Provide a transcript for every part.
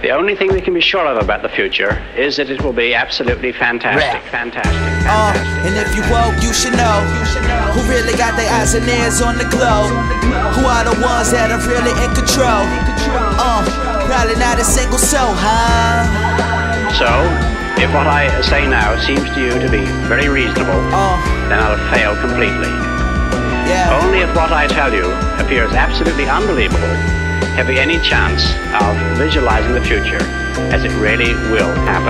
The only thing we can be sure of about the future is that it will be absolutely fantastic. Fantastic. And if you woke, you should know who really got their eyes and ears on the globe. Who are the ones that are really in control? Probably not a single soul, huh? So, if what I say now seems to you to be very reasonable, then I'll fail completely. Only if what I tell you appears absolutely unbelievable have we any chance of visualizing the future as it really will happen.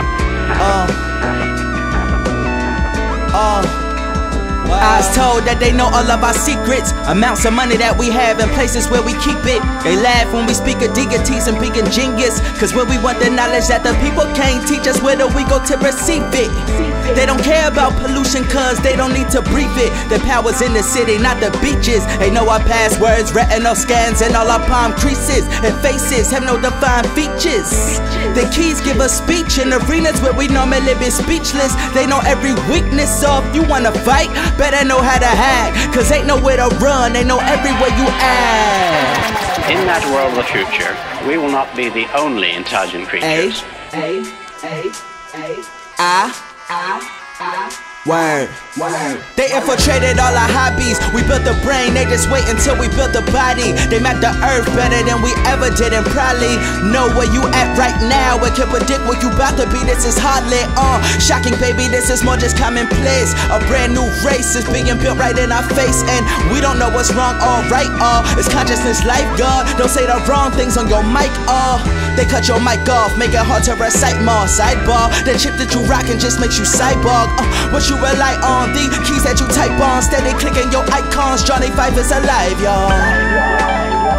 I was told that they know all of our secrets, amounts of money that we have and places where we keep it. They laugh when we speak of deities and being genius, cause where we want the knowledge that the people can't teach us, where do we go to receive it? They don't care about pollution cause they don't need to breathe it. The power's in the city, not the beaches. They know our passwords, retinal scans, and all our palm creases and faces have no defined features. The keys give us speech in arenas where we normally be speechless. They know every weakness, so if you wanna fight, better know how to hack, cause ain't nowhere to run, they know everywhere you at. In that world of the future, we will not be the only intelligent creatures. Word. They infiltrated all our hobbies. We built the brain, they just wait until we built the body. They mapped the earth better than we ever did, and probably know where you at right now and can predict what you about to be. This is hardly shocking, baby, this is more just commonplace. A brand new race is being built right in our face, and we don't know what's wrong or right. It's consciousness, life, God. Don't say the wrong things on your mic. They cut your mic off, make it hard to recite more. Sidebar, the chip that you rockin' just makes you cyborg. What you rely on, the keys that you type on, steady clicking your icons. Johnny Five is alive, y'all.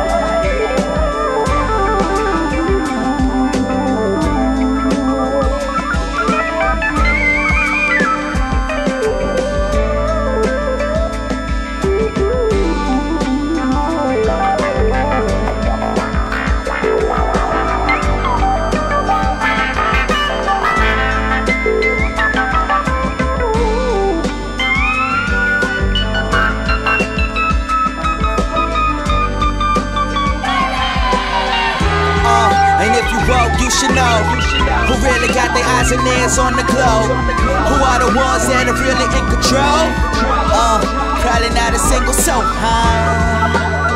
You should know who really got their eyes and ears on the globe. Who are the ones that are really in control? Probably not a single soul, huh?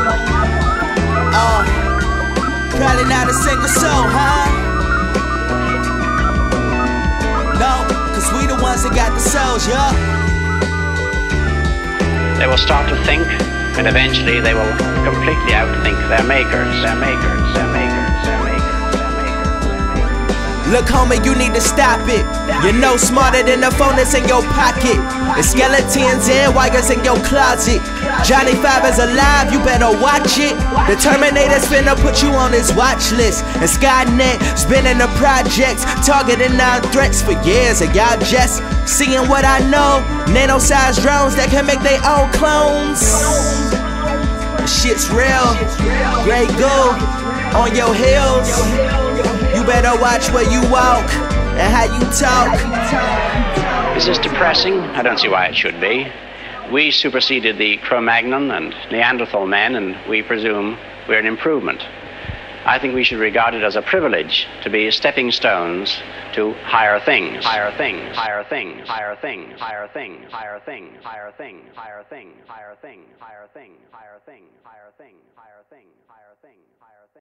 Probably not a single soul, huh? No, cause we the ones that got the souls, yeah. They will start to think, and eventually they will completely outthink their makers. Look, homie, you need to stop it. You're no smarter than the phone that's in your pocket. The skeletons and wires in your closet. Johnny Five is alive, you better watch it. The Terminator's finna put you on his watch list. And Skynet's been in the projects, targeting non-threats for years. And y'all just seeing what I know. Nano-sized drones that can make their own clones. Shit's real. Grey goo on your heels. You better watch where you walk and how you talk. Is this depressing? I don't see why it should be. We superseded the Cro-Magnon and Neanderthal men, and we presume we're an improvement. I think we should regard it as a privilege to be stepping stones to higher things. Higher things. Higher things. Higher things. Higher things. Higher things. Higher things. Higher things. Higher things. Higher things. Higher things. Higher things. Higher things. Higher things. Higher things.